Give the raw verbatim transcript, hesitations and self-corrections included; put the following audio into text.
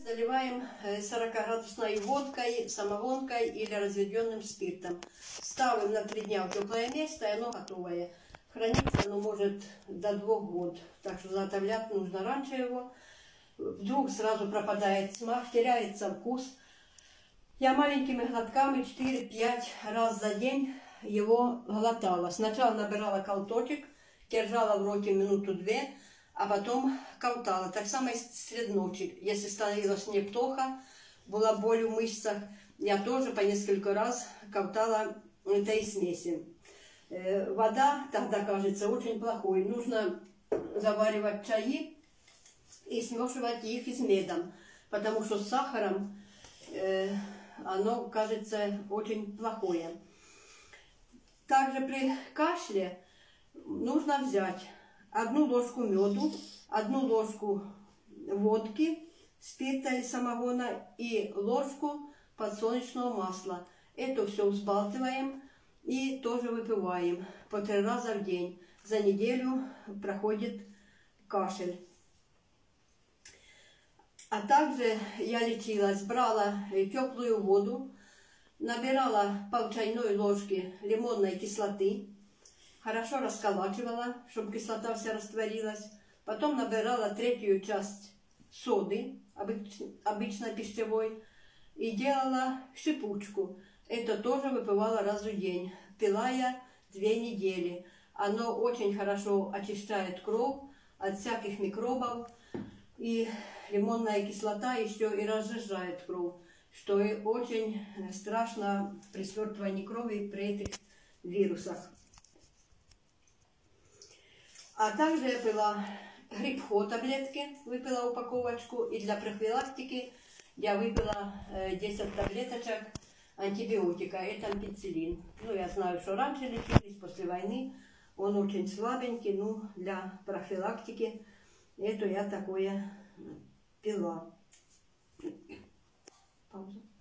заливаем сорокаградусной водкой, самогонкой или разведенным спиртом. Ставим на три дня в теплое место, и оно готовое. Хранится оно может до двух год, так что заготовлять нужно раньше его. Вдруг сразу пропадает смак, теряется вкус. Я маленькими глотками четыре-пять раз за день его глотала. Сначала набирала колточек, держала в роте минуту-две, а потом ковтала. Так само и средь ночи. Если становилось мне плохо, была боль в мышцах, я тоже по несколько раз ковтала этой смеси. Э, вода тогда кажется очень плохой. Нужно заваривать чаи и смешивать их с медом, потому что с сахаром э, оно кажется очень плохое. Также при кашле нужно взять одну ложку меду, одну ложку водки, спирта или самогона и ложку подсолнечного масла. Это все взбалтываем и тоже выпиваем по три раза в день. За неделю проходит кашель. А также я лечилась, брала теплую воду, набирала пол чайной ложки лимонной кислоты, хорошо расколачивала, чтобы кислота вся растворилась. Потом набирала третью часть соды, обычно пищевой, и делала шипучку. Это тоже выпивала раз в день. Пила я две недели. Оно очень хорошо очищает кровь от всяких микробов. И лимонная кислота еще и разжижает кровь, что и очень страшно при свертывании крови при этих вирусах. А также я пила грибхо таблетки, выпила упаковочку, и для профилактики я выпила десять таблеточек антибиотика, это ампицилин. Ну, я знаю, что раньше лечились, после войны, он очень слабенький, ну, для профилактики это я такое пила. Пауза.